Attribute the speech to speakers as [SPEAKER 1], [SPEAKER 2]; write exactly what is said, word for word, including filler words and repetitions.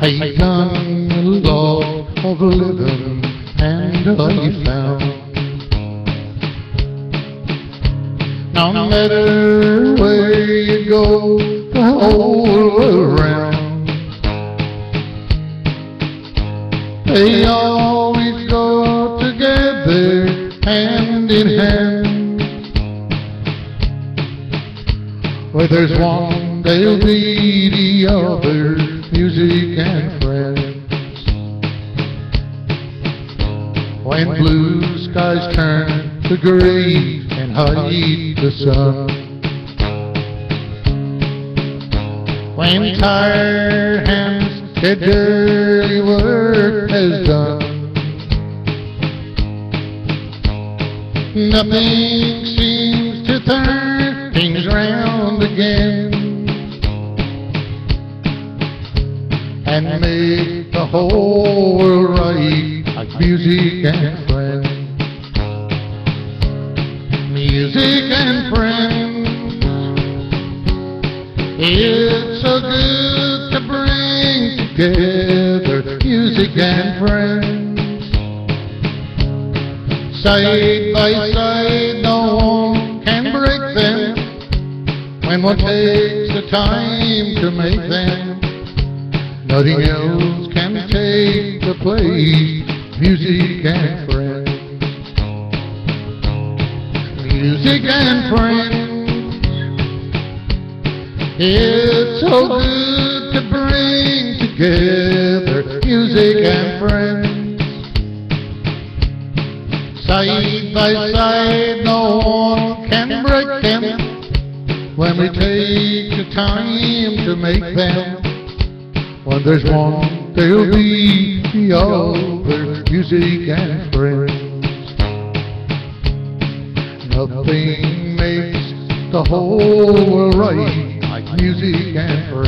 [SPEAKER 1] He done a lot of living and I found no matter where you go the whole world round, they always go together hand in hand. Where there's one, there'll be the other, music and friends. When blue skies turn to gray and hide the sun, when tired hands get dirty work has done, nothing seems to turn things round again and make the whole world right, like music and friends. Music and friends, it's so good to bring together music and friends. Side by side, no one can break them when one takes the time to make them. Nothing else can take the place, music and friends. Music and friends, it's so good to bring together music and friends. Side by side, no one can break them when we take the time to make them. When there's one, there'll be the other, music and friends. Nothing makes the whole world right like music and friends.